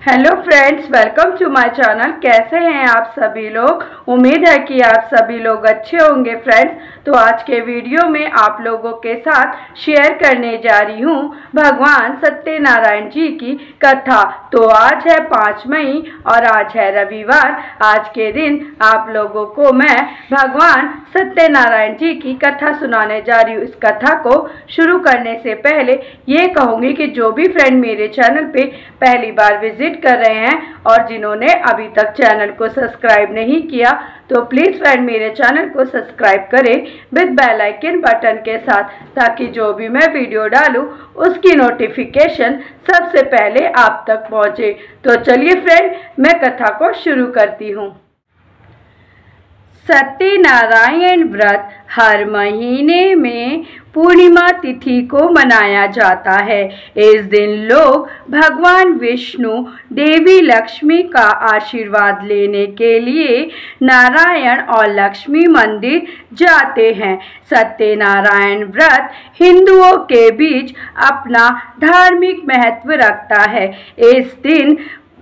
Hello friends, welcome to my channel. कैसे हैं आप सभी लोग? उम्मीद है कि आप सभी लोग अच्छे होंगे। फ्रेंड्स, तो आज के वीडियो में आप लोगों के साथ शेयर करने जा रही हूँ भगवान सत्यनारायण जी की कथा। तो आज है 5 मई और आज है रविवार। आज के दिन आप लोगों को मैं भगवान सत्यनारायण जी की कथा सुनाने जा रही हूँ। इस कथा को शुरू करने से पहले ये कहूँगी कि जो भी फ्रेंड मेरे चैनल पे पहली बार विजिट कर रहे हैं और जिन्होंने अभी तक चैनल को सब्सक्राइब नहीं किया तो प्लीज फ्रेंड मेरे चैनल को सब्सक्राइब करें विद बेल आइकन बटन के साथ, ताकि जो भी मैं वीडियो डालूं उसकी नोटिफिकेशन सबसे पहले आप तक पहुंचे। तो चलिए फ्रेंड, मैं कथा को शुरू करती हूँ। सत्यनारायण व्रत हर महीने में पूर्णिमा तिथि को मनाया जाता है। इस दिन लोग भगवान विष्णु, देवी लक्ष्मी का आशीर्वाद लेने के लिए नारायण और लक्ष्मी मंदिर जाते हैं। सत्यनारायण व्रत हिंदुओं के बीच अपना धार्मिक महत्व रखता है। इस दिन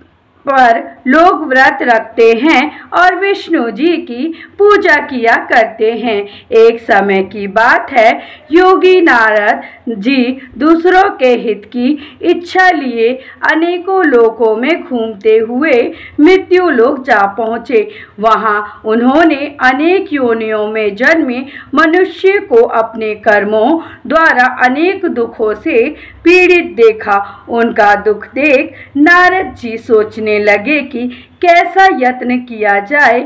पर लोग व्रत रखते हैं और विष्णु जी की पूजा किया करते हैं। एक समय की बात है, योगी नारद जी दूसरों के हित की इच्छा लिए अनेकों लोकों में घूमते हुए मृत्यु लोक जा पहुँचे। वहाँ उन्होंने अनेक योनियों में जन्मे मनुष्य को अपने कर्मों द्वारा अनेक दुखों से पीड़ित देखा। उनका दुख देख नारद जी सोचने लगे कि कैसा यत्न किया जाए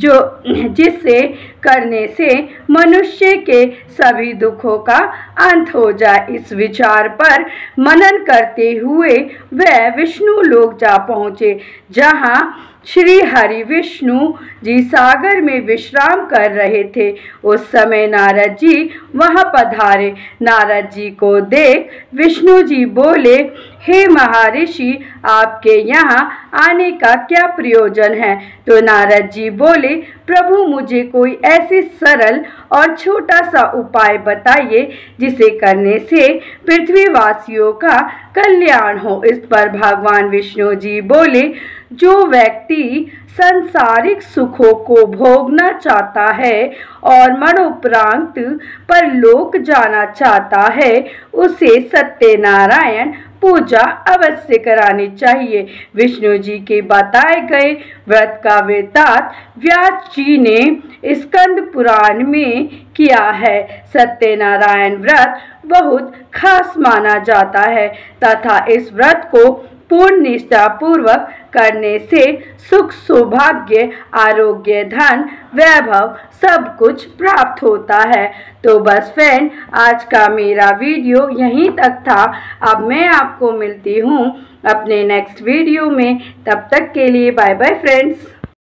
जिससे करने से मनुष्य के सभी दुखों का अंत हो जाए। इस विचार पर मनन करते हुए वह विष्णु लोक जा पहुँचे, जहाँ श्री हरि विष्णु जी सागर में विश्राम कर रहे थे। उस समय नारद जी वहां पधारे। नारद जी को देख विष्णु जी बोले, हे महर्षि, आपके यहाँ आने का क्या प्रयोजन है? तो नारद जी बोले, प्रभु, मुझे कोई ऐसी सरल और छोटा सा उपाय बताइए जिसे करने से पृथ्वीवासियों का कल्याण हो। इस पर भगवान विष्णु जी बोले, जो व्यक्ति संसारिक सुखों को भोगना चाहता है और मरणोपरांत परलोक जाना चाहता है, उसे सत्यनारायण पूजा अवश्य करानी चाहिए। विष्णु जी के बताए गए व्रत का वृत्तांत व्यास जी ने स्कंद पुराण में किया है। सत्यनारायण व्रत बहुत खास माना जाता है तथा इस व्रत को पूर्ण निष्ठा पूर्वक करने से सुख, सौभाग्य, आरोग्य, धन, वैभव सब कुछ प्राप्त होता है। तो बस फ्रेंड, आज का मेरा वीडियो यहीं तक था। अब मैं आपको मिलती हूँ अपने नेक्स्ट वीडियो में। तब तक के लिए बाय बाय फ्रेंड्स।